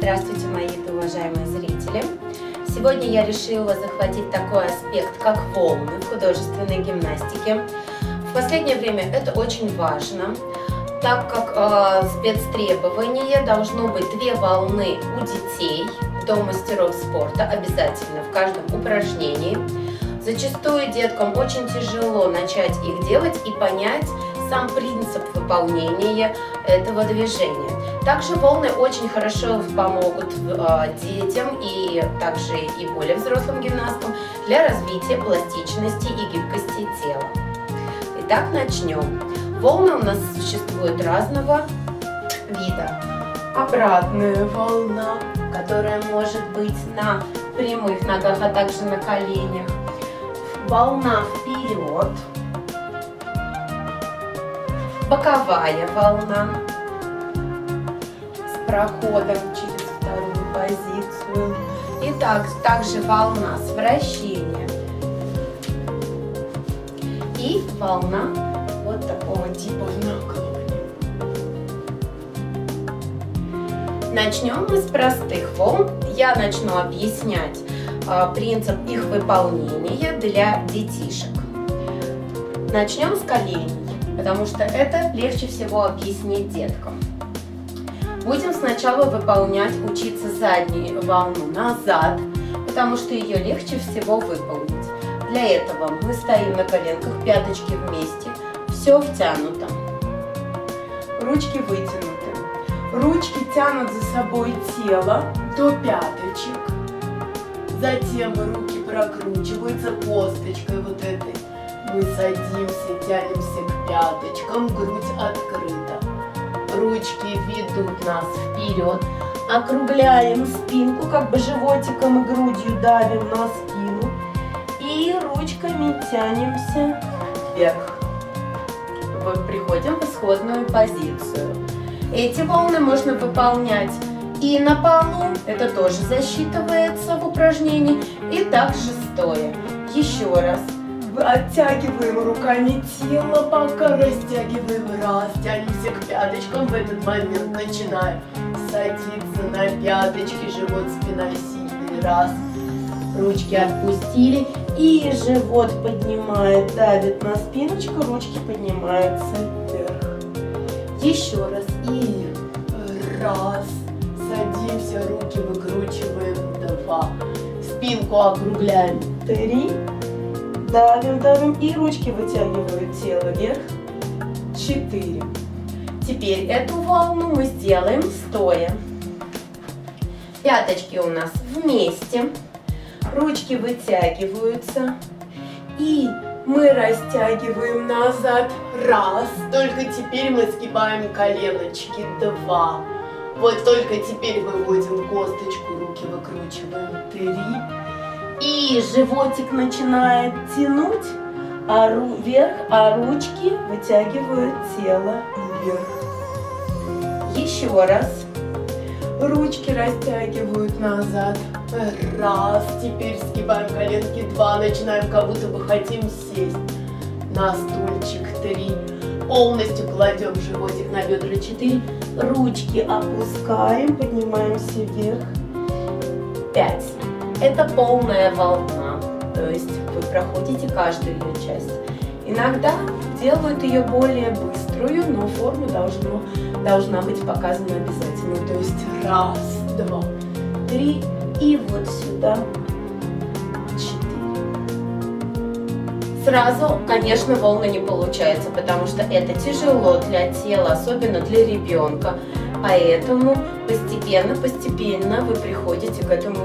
Здравствуйте, мои уважаемые зрители! Сегодня я решила захватить такой аспект, как волны в художественной гимнастике. В последнее время это очень важно, так как спецтребование должно быть 2 волны у детей до мастеров спорта, обязательно в каждом упражнении. Зачастую деткам очень тяжело начать их делать и понять сам принцип выполнения этого движения. Также волны очень хорошо помогут детям и также и более взрослым гимнастам для развития пластичности и гибкости тела. Итак, начнем. Волны у нас существуют разного вида. Обратная волна, которая может быть на прямых ногах, а также на коленях. Волна вперед. Боковая волна с проходом через вторую позицию. И также волна с вращением. И волна вот такого типа наклона. Начнем мы с простых волн. Я начну объяснять принцип их выполнения для детишек. Начнем с коленей, потому что это легче всего объяснить деткам. Будем сначала учиться заднюю волну назад, потому что ее легче всего выполнить. Для этого мы стоим на коленках, пяточки вместе, все втянуто. Ручки вытянуты. Ручки тянут за собой тело до пяточек. Затем руки прокручиваются косточкой вот этой. Мы садимся, тянемся к пяточкам, грудь открыта. Ручки ведут нас вперед. Округляем спинку, как бы животиком и грудью давим на спину. И ручками тянемся вверх. Приходим в исходную позицию. Эти волны можно выполнять и на полу, это тоже засчитывается в упражнении, и также стоя. Еще раз. Оттягиваем руками тело, пока растягиваем. Раз, тянемся к пяточкам. В этот момент начинаем садиться на пяточки, живот, спина сильный. Раз. Ручки отпустили. И живот поднимает, давит на спиночку, ручки поднимаются вверх. Еще раз. И раз. Садимся, руки выкручиваем. 2. Спинку округляем. 3. Давим, и ручки вытягивают тело вверх. 4. Теперь эту волну мы сделаем стоя. Пяточки у нас вместе. Ручки вытягиваются. И мы растягиваем назад. Раз. Только теперь мы сгибаем коленочки. 2. Вот только теперь выводим косточку, руки выкручиваем. 3. И животик начинает тянуть вверх, а ручки вытягивают тело вверх. Еще раз. Ручки растягивают назад. Раз. Теперь сгибаем коленки. 2. Начинаем, как будто бы хотим сесть на стульчик. 3. Полностью кладем животик на бедра. 4. Ручки опускаем, поднимаемся вверх. 5. Это полная волна, то есть вы проходите каждую ее часть. Иногда делают ее более быструю, но форма должна быть показана обязательно. То есть раз, 2, 3 и вот сюда 4. Сразу, конечно, волны не получается, потому что это тяжело для тела, особенно для ребенка. Поэтому постепенно вы приходите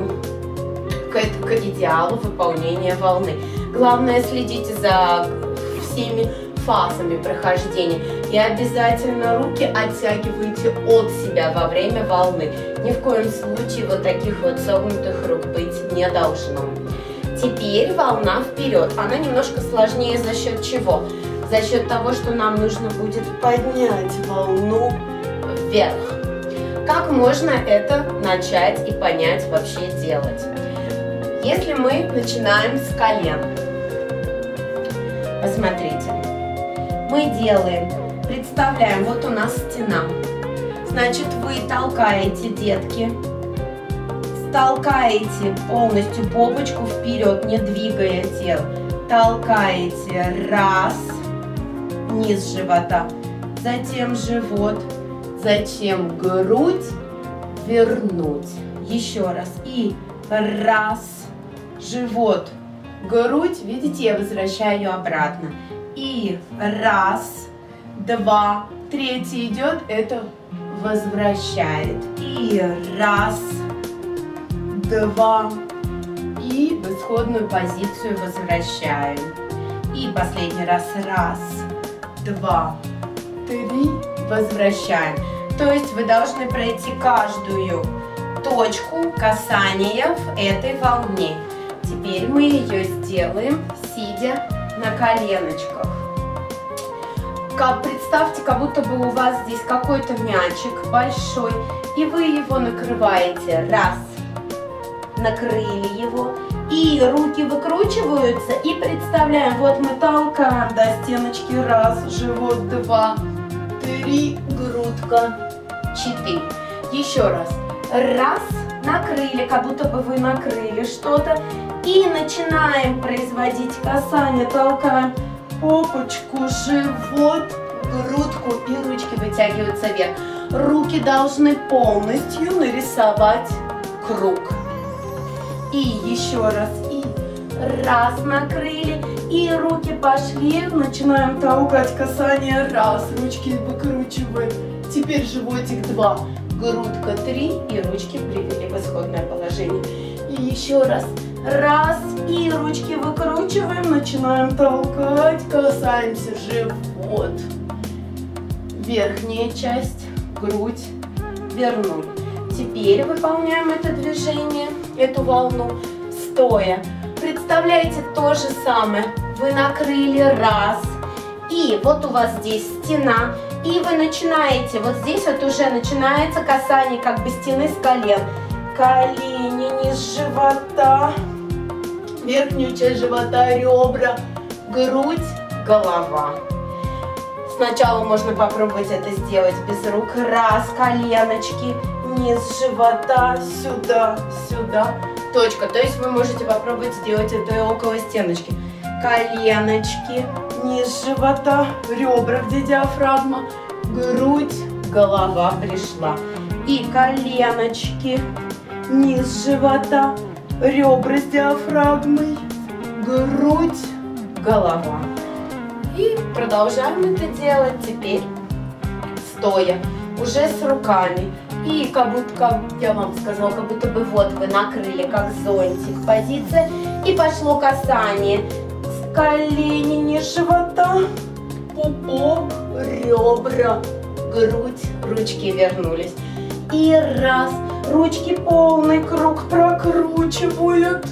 к идеалу выполнения волны. Главное, следите за всеми фазами прохождения и обязательно руки оттягивайте от себя во время волны. Ни в коем случае вот таких вот согнутых рук быть не должно. Теперь волна вперед. Она немножко сложнее за счет чего? За счет того, что нам нужно будет поднять волну вверх. Как можно это начать и понять, вообще делать? Если мы начинаем с колен, посмотрите, мы представляем, вот у нас стена, значит, вы толкаете, детки, толкаете полностью попочку вперед, не двигая тело. Толкаете, раз, низ живота, затем живот, затем грудь, вернуть. Еще раз. И раз, живот, грудь, видите, я возвращаю ее обратно. И раз, два, третий идет, это возвращает. И раз, два, и в исходную позицию возвращаем. И последний раз, раз, два, три, возвращаем. То есть вы должны пройти каждую точку касания в этой волне. Теперь мы ее сделаем, сидя на коленочках. Представьте, как будто бы у вас здесь какой-то мячик большой, и вы его накрываете. Раз, накрыли его, и руки выкручиваются, и представляем, вот мы толкаем до стеночки, раз, живот, два, три, грудка, четыре. Еще раз. Раз, накрыли, как будто бы вы накрыли что-то, и начинаем производить касание, толкаем попочку, живот, грудку, и ручки вытягиваются вверх. Руки должны полностью нарисовать круг. И еще раз, и раз, накрыли, и руки пошли, начинаем толкать касание, раз, ручки выкручиваем, теперь животик, два, грудка, три, и ручки привели в исходное положение. И еще раз, раз, и ручки выкручиваем, начинаем толкать, касаемся, живот, верхняя часть, грудь, вернули. Теперь выполняем это движение, эту волну, стоя. Представляете то же самое. Вы накрыли, раз, и вот у вас здесь стена, и вы начинаете, вот здесь вот уже начинается касание как бы стены с колен. Колени, низ живота, верхнюю часть живота, ребра, грудь, голова. Сначала можно попробовать это сделать без рук. Раз, коленочки, низ живота, сюда, сюда, точка. То есть вы можете попробовать сделать это около стеночки. Коленочки, низ живота, ребра, где диафрагма, грудь, голова пришла. И коленочки, низ живота, ребра с диафрагмой, грудь, голова. И продолжаем это делать теперь стоя, уже с руками. И как будто, как я вам сказала, как будто бы вот вы накрыли как зонтик позиция, и пошло касание. Колени, низ живота, пупок, ребра, грудь, ручки вернулись. И раз, ручки полный круг прокручивают,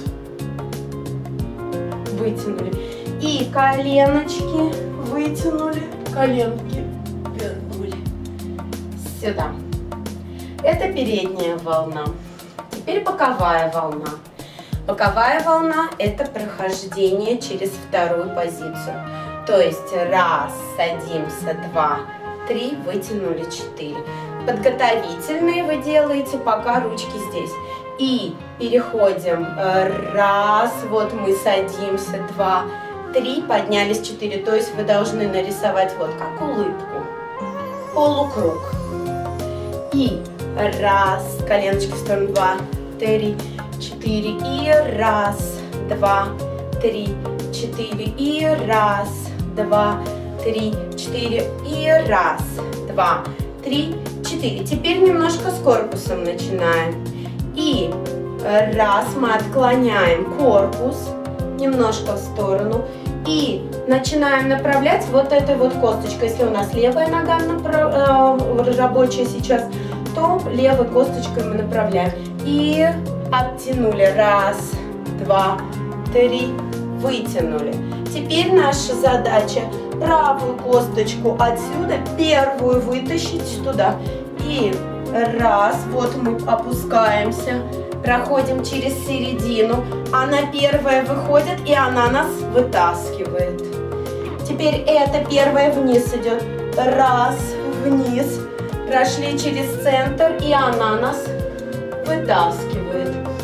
вытянули. И коленочки вытянули, коленки вернули сюда. Это передняя волна. Теперь боковая волна. Боковая волна – это прохождение через вторую позицию. То есть раз, садимся, два, три, вытянули, четыре. Подготовительные вы делаете, пока ручки здесь. И переходим. Раз, вот мы садимся, два, три, поднялись, четыре. То есть вы должны нарисовать вот как улыбку. Полукруг. И раз, коленочки в сторону, два, три, четыре. И раз, два, три, четыре. И раз, два, три, четыре. И раз, два, три, четыре. Теперь немножко с корпусом начинаем. И раз, мы отклоняем корпус немножко в сторону. И начинаем направлять вот этой вот косточкой. Если у нас левая нога рабочая сейчас, то левой косточкой мы направляем. И оттянули. Раз, два, три, вытянули. Теперь наша задача правую косточку отсюда, первую вытащить туда. И раз, вот мы опускаемся, проходим через середину, она первая выходит, и она нас вытаскивает. Теперь эта первая вниз идет. Раз, вниз, прошли через центр, и она нас вытаскивает.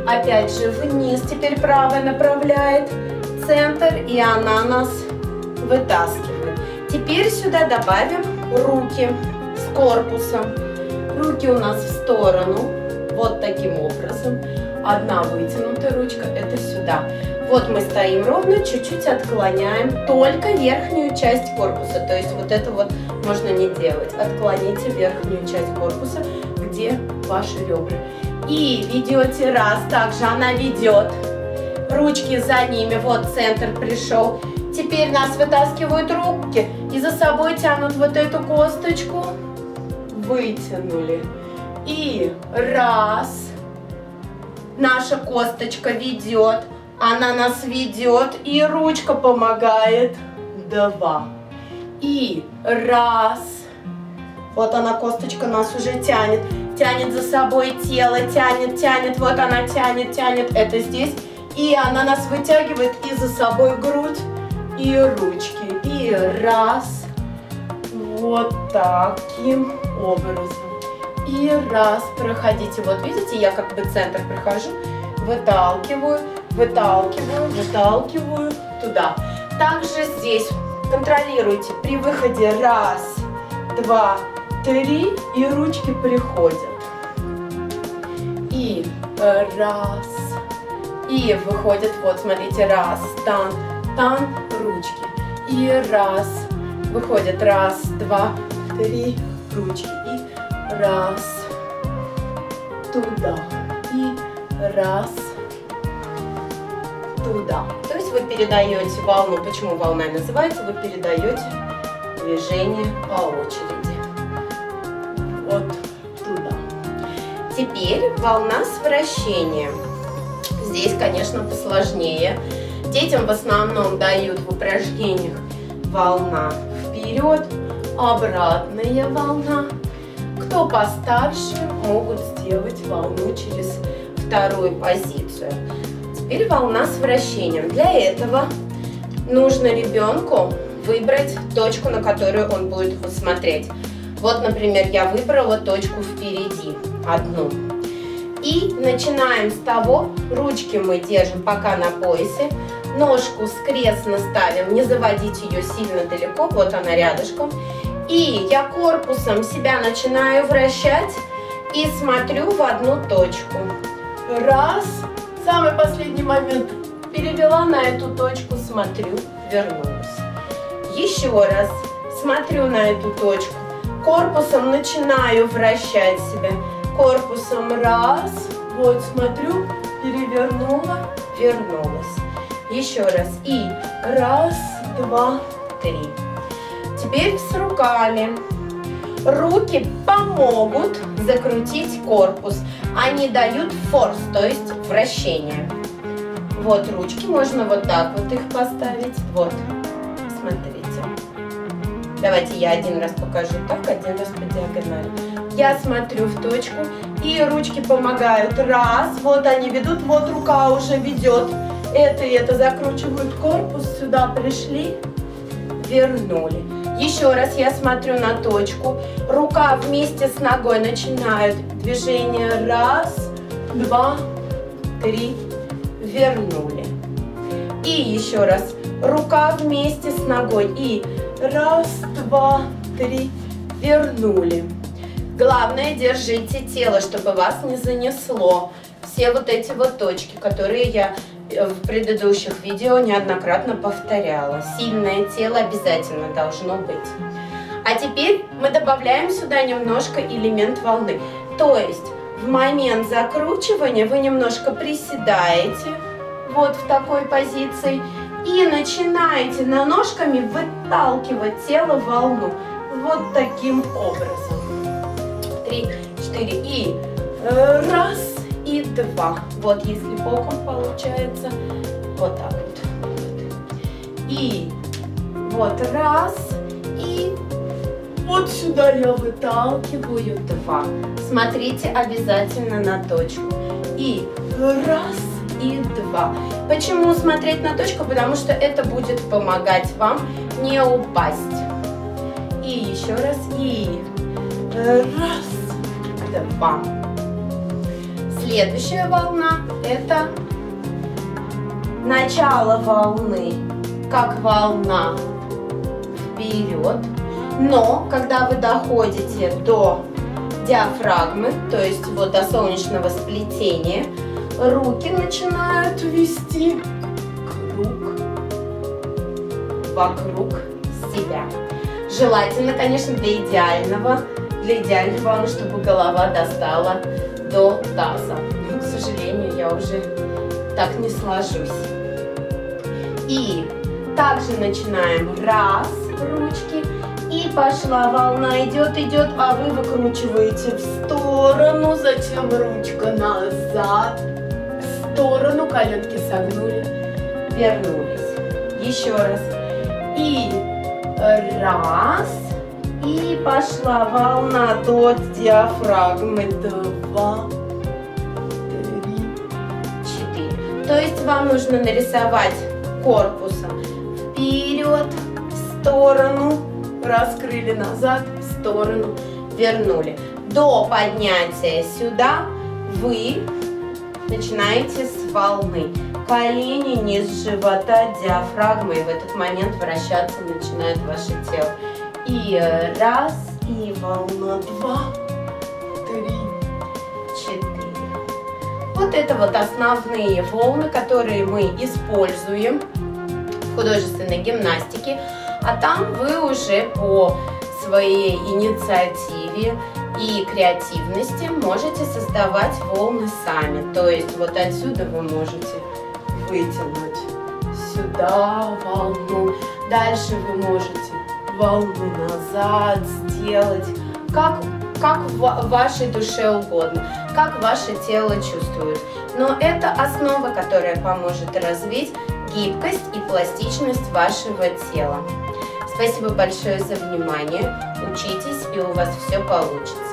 Опять же вниз теперь правая направляет. Центр, и она нас вытаскивает. Теперь сюда добавим руки с корпусом. Руки у нас в сторону. Вот таким образом. Одна вытянутая ручка, это сюда. Вот мы стоим ровно, чуть-чуть отклоняем только верхнюю часть корпуса. То есть вот это вот можно не делать. Отклоните верхнюю часть корпуса, где ваши ребра. И ведете раз, также она ведет. Ручки за ними, вот центр пришел. Теперь нас вытаскивают руки и за собой тянут вот эту косточку. Вытянули. И раз. Наша косточка ведет. Она нас ведет. И ручка помогает. Два. И раз. Вот она, косточка нас уже тянет. Тянет за собой тело. Тянет, тянет. Вот она тянет, тянет. Это здесь. И она нас вытягивает и за собой грудь, и ручки. И раз. Вот таким образом. И раз. Проходите. Вот видите, я как бы центр прохожу. Выталкиваю, выталкиваю, выталкиваю туда. Также здесь контролируйте. При выходе раз, два, три. И ручки приходят. И раз. И выходит, вот, смотрите, раз, тан, тан, ручки. И раз, выходит, раз, два, три, ручки. И раз, туда. И раз, туда. То есть вы передаете волну. Почему волна называется? Вы передаете движение по очереди. Вот туда. Теперь волна с вращением. Здесь, конечно, посложнее. Детям в основном дают в упражнениях волна вперед, обратная волна. Кто постарше, могут сделать волну через вторую позицию. Теперь волна с вращением. Для этого нужно ребенку выбрать точку, на которую он будет смотреть. Вот, например, я выбрала точку впереди, одну. И начинаем с того, ручки мы держим пока на поясе, ножку скрестно ставим, не заводить ее сильно далеко, вот она рядышком. И я корпусом себя начинаю вращать и смотрю в одну точку. Раз, самый последний момент, перевела на эту точку, смотрю, вернулась. Еще раз, смотрю на эту точку, корпусом начинаю вращать себя. Корпусом раз, вот смотрю, перевернула, вернулась. Еще раз. И раз, два, три. Теперь с руками. Руки помогут закрутить корпус. Они дают форс, то есть вращение. Вот ручки, можно вот так вот их поставить. Вот, смотрите. Давайте я один раз покажу так, один раз по диагонали. Я смотрю в точку, и ручки помогают. Раз, вот они ведут, вот рука уже ведет. Это и это закручивают корпус, сюда пришли, вернули. Еще раз я смотрю на точку. Рука вместе с ногой начинает движение. Раз, два, три, вернули. И еще раз. Рука вместе с ногой. И раз, два, три, вернули. Главное, держите тело, чтобы вас не занесло. Все вот эти вот точки, которые я в предыдущих видео неоднократно повторяла. Сильное тело обязательно должно быть. А теперь мы добавляем сюда немножко элемент волны. То есть в момент закручивания вы немножко приседаете вот в такой позиции и начинаете ножками выталкивать тело в волну. Вот таким образом. 3, 4 и раз и два. Вот если боком получается, вот так вот. И вот раз, и вот сюда я выталкиваю два. Смотрите обязательно на точку. И раз, и два. Почему смотреть на точку? Потому что это будет помогать вам не упасть. И еще раз, и раз, два. Следующая волна – это начало волны, как волна вперед. Но когда вы доходите до диафрагмы, то есть вот до солнечного сплетения, руки начинают вести круг вокруг себя. Желательно, конечно, для идеальной волны, чтобы голова достала до таза. Но, к сожалению, я уже так не сложусь. И также начинаем. Раз, ручки. И пошла волна, идет, идет, а вы выкручиваете в сторону, затем ручка назад, в сторону, коленки согнули, вернулись. Еще раз. И раз, и пошла волна до диафрагмы. 2, 3, 4. То есть вам нужно нарисовать корпусом вперед, в сторону, раскрыли назад, в сторону, вернули. До поднятия сюда вы начинаете с волны. Колени, низ живота, диафрагма, и в этот момент вращаться начинает ваше тело. И раз, и волна, 2, 3, 4. Вот это вот основные волны, которые мы используем в художественной гимнастике. А там вы уже по своей инициативе и креативности можете создавать волны сами. То есть вот отсюда вы можете вытянуть сюда волну. Дальше вы можете волну назад сделать, как в вашей душе угодно, как ваше тело чувствует. Но это основа, которая поможет развить гибкость и пластичность вашего тела. Спасибо большое за внимание. Учитесь, и у вас все получится.